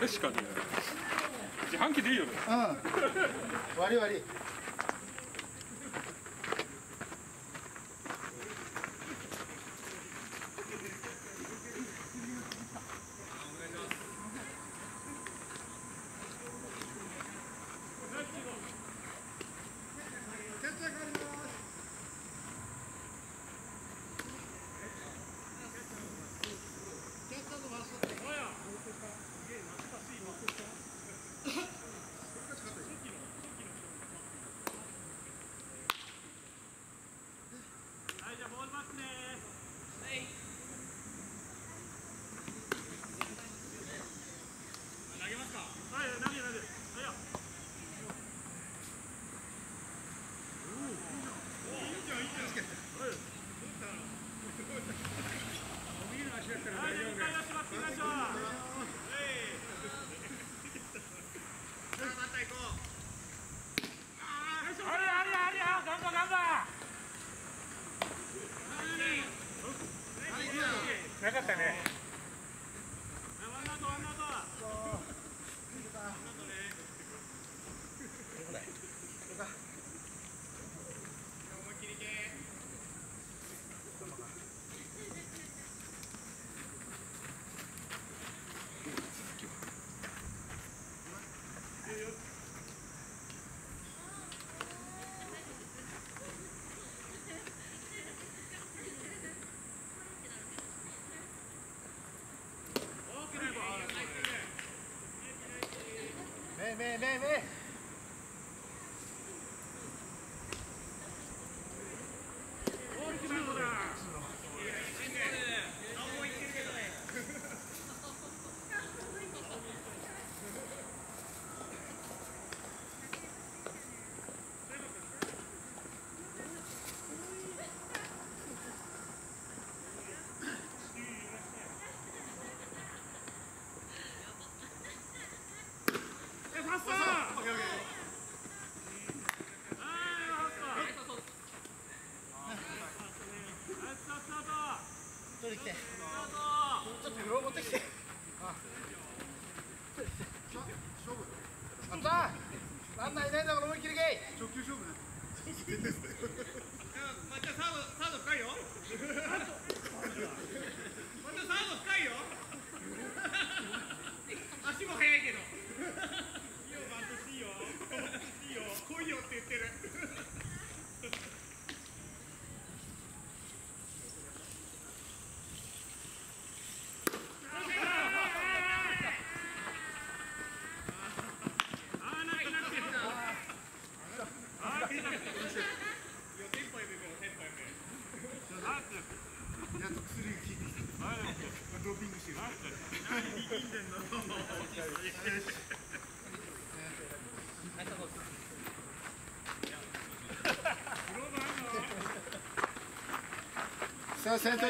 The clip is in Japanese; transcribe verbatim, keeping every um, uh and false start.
確かに自販機でいいよね。 うん割り割りなかったね。 めめめめ取り来てちょっとグローブ持ってきてああったランナーいないんだから思いっきりけい直球勝負ねまたサードサード深いよまたサード深いよ足も速いけどいいよバントしていいよいいよ来いよって言ってるドーピングしてる。何力んでんの。さあ先頭。